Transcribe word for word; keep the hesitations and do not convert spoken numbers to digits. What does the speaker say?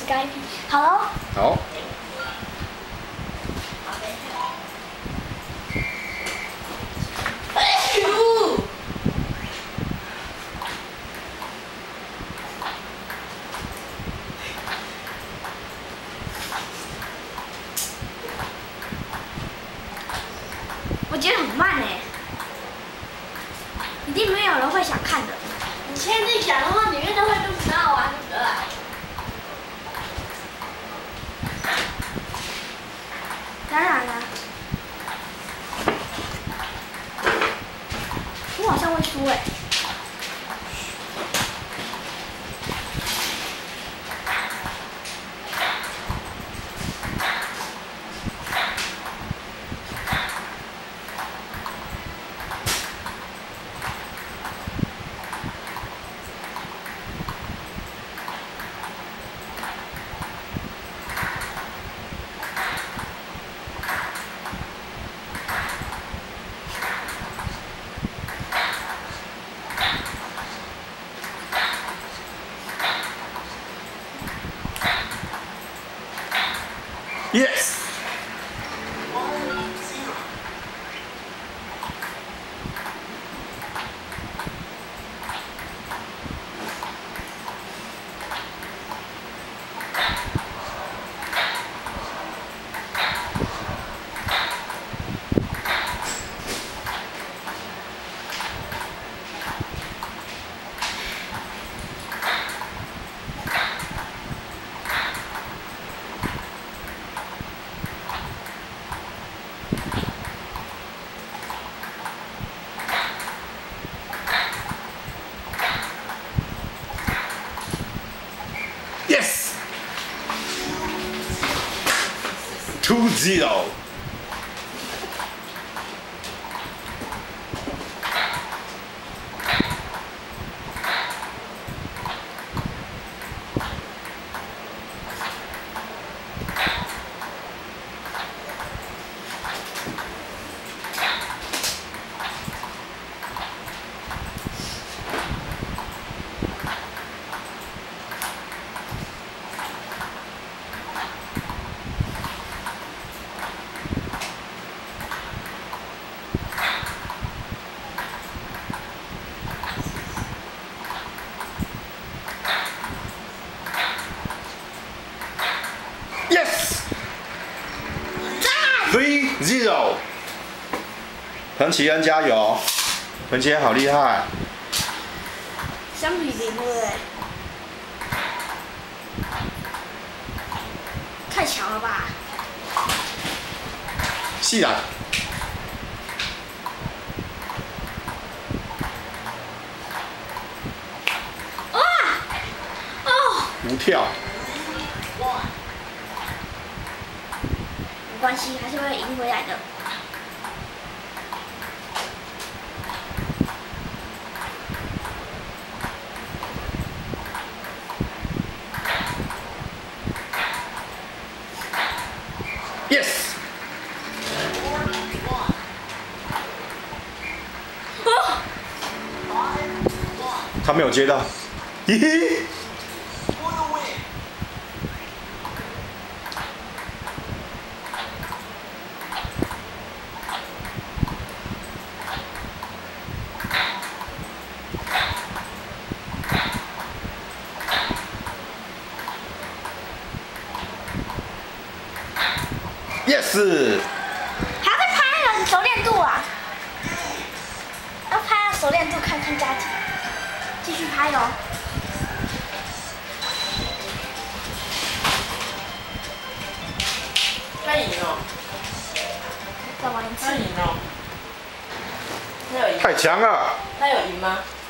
是该皮。好喽。 好。 哎呦！我觉得很慢哎，一定没有人会想看的。你现在讲的话，里面都会录不到啊，对不对？当然了，我好像会输哎。 Yes。Yes. Two zero. Yes. Three zero. 彭启恩加油！彭启恩好厉害。 相比零，对不对？太强了吧！ 是啊。 啊！哦。 无跳。 没关系，还是会赢回来的。 Yes。 哦。 他没有接到。嘿嘿。Yes。 还要再拍啊，熟练度啊！要拍啊，熟练度看看加几，继续拍哦。 他赢了。 再玩一次。 他赢了。他有赢。 太强了。 他有赢吗？